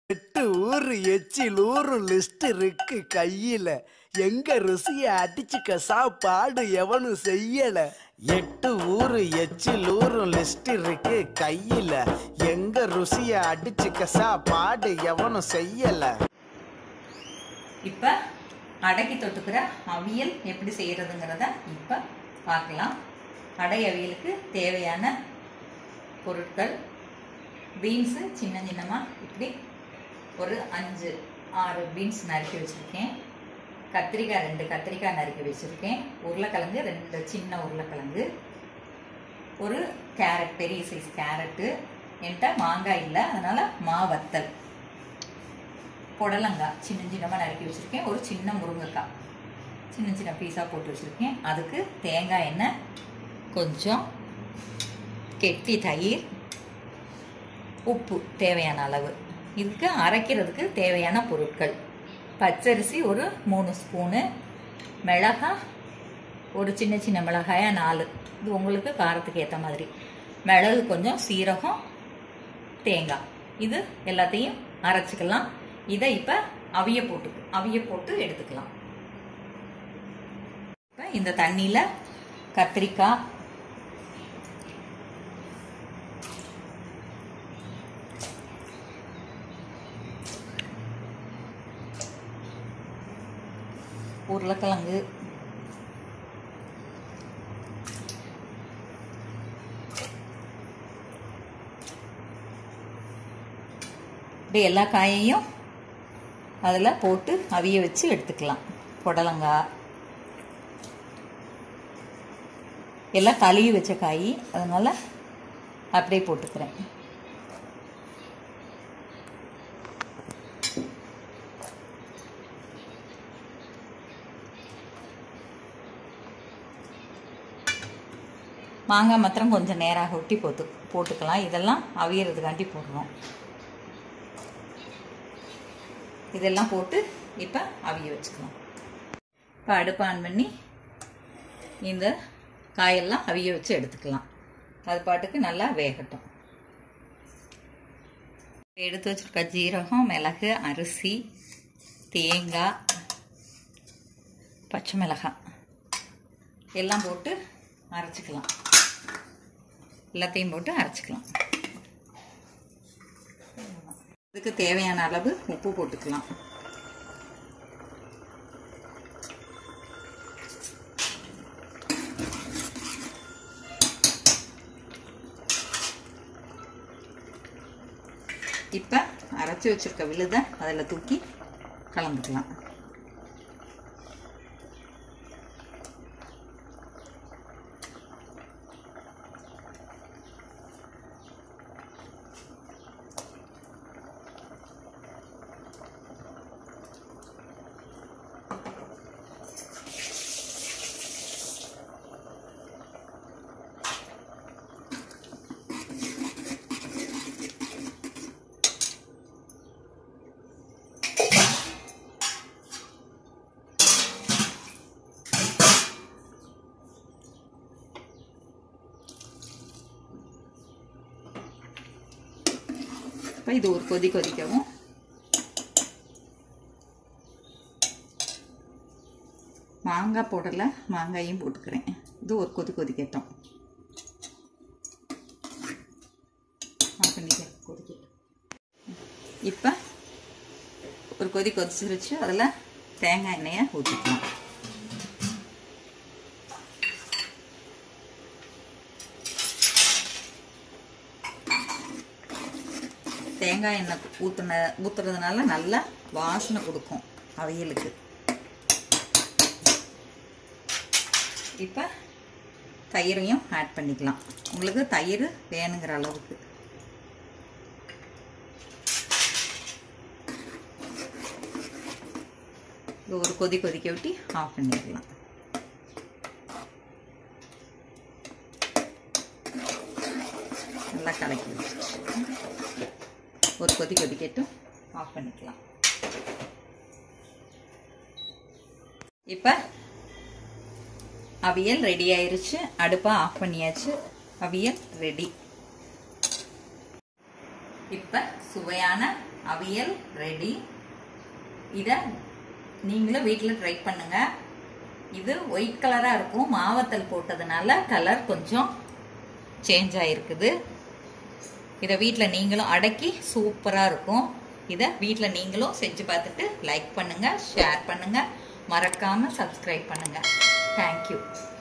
எட்டு ஊரு எச்சில் ஊரு லிஸ்ட் இருக்கு கையில. எங்க ருசிய அடிச்சுக்க சாப்பாடு எவனும் செய்யல. எட்டு ஊரு எச்சில் ஊரு லிஸ்ட் இருக்கு கையில. எங்க ருசிய அடிச்சுக்க சாப்பாடு எவனும் செய்யல. இப்ப அடைக்கு தொட்டுக்கிற அவியல் எப்படி செய்யறதுங்கிறத இப்ப பார்க்கலாம். அடை அவியலுக்கு தேவையான பொருட்கள்: பீன்ஸு சின்ன சின்னமாக இப்படி ஒரு 5-6 பீன்ஸ் நறுக்கி வச்சுருக்கேன். கத்திரிக்காய் 2 கத்திரிக்காய் நறுக்கி வச்சுருக்கேன். உருளைக்கிழங்கு 2 சின்ன உருளைக்கிழங்கு, ஒரு கேரட், பெரிய சைஸ் கேரட்டு. என்கிட்ட மாங்காய் இல்லை, அதனால் மாவத்தல். புடலங்காய் சின்ன சின்னமாக நறுக்கி வச்சுருக்கேன். ஒரு சின்ன முருங்கைக்காய் சின்ன சின்ன பீஸாக போட்டு வச்சுருக்கேன். அதுக்கு தேங்காய் எண்ணெய், கொஞ்சம் கெட்டி தயிர், உப்பு தேவையான அளவு. இதுக்கு அரைக்கிறதுக்கு தேவையான பொருட்கள்: பச்சரிசி ஒரு 3 ஸ்பூனு, மிளகாய் ஒரு சின்ன சின்ன மிளகாயா 4, இது உங்களுக்கு காரத்துக்கு ஏற்ற மாதிரி, மிளகு கொஞ்சம், சீரகம், தேங்காய். இது எல்லாத்தையும் அரைச்சிக்கலாம். இதை இப்போ அவிய போட்டு எடுத்துக்கலாம். இப்போ இந்த தண்ணியில் கத்திரிக்காய், உருளைக்கிழங்கு, இப்படி எல்லா காயையும் அதில் போட்டு அவிய வச்சு எடுத்துக்கலாம். புடலங்காய் எல்லாம் கழுவி வச்ச காய், அதனால் அப்படியே போட்டுக்கிறேன். மாங்காய் மாத்திரம் கொஞ்சம் நேராக ஒட்டி போட்டுக்கலாம். இதெல்லாம் அவியறதுக்காண்டி போடுறோம். இதெல்லாம் போட்டு இப்போ அவிய வச்சுக்கலாம். இப்போ அடுப்பு ஆன் பண்ணி இந்த காயெல்லாம் அவிய வச்சு எடுத்துக்கலாம். அது பாட்டுக்கு நல்லா வேகட்டும். எடுத்து வச்சுருக்க ஜீரகம், மிளகு, அரிசி, தேங்காய், பச்சை மிளகாய் எல்லாம் போட்டு அரைச்சிக்கலாம். எல்லாத்தையும் போட்டு அரைச்சிக்கலாம். இதுக்கு தேவையான அளவு உப்பு போட்டுக்கலாம். இப்போ அரைச்சி வச்சிருக்க விழுதை அதில் தூக்கி கலந்துக்கலாம். இது ஒரு கொதிக்கவும். மாங்காய் போடலை, மாங்காயும் போட்டுக்கிறேன். இது ஒரு கொதிக்கட்டும். இப்போ ஒரு கொதிச்சிருச்சு. அதில் தேங்காய் எண்ணெயை ஊற்றிக்கலாம். தேங்காய் எண்ணெய் ஊற்றுறதுனால நல்லா வாசனை கொடுக்கும் அவியலுக்கு. இப்போ தயிரையும் ஆட் பண்ணிக்கலாம். உங்களுக்கு தயிர் வேணுங்கிற அளவுக்கு. ஒரு கொதிக்க விட்டு ஆஃப் பண்ணிக்கலாம். நல்லா கலக்கி ஒரு கொதிக்கட்டும், ஆஃப் பண்ணிக்கலாம். இப்போ அவியல் ரெடி ஆயிருச்சு. அடுப்பை ஆஃப் பண்ணியாச்சு. அவியல் ரெடி. இப்போ சுவையான அவியல் ரெடி. இதை நீங்களும் வீட்டில் ட்ரை பண்ணுங்க. இது ஒயிட் கலராக இருக்கும், மாவத்தல் போட்டதுனால கலர் கொஞ்சம் சேஞ்ச் ஆகிருக்குது. இதை வீட்டில் நீங்களும் அடக்கி சூப்பராக இருக்கும். இதை வீட்டில் நீங்களும் செஞ்சு பார்த்துட்டு லைக் பண்ணுங்கள், ஷேர் பண்ணுங்கள், மறக்காமல் சப்ஸ்கிரைப் பண்ணுங்கள். தேங்க்யூ.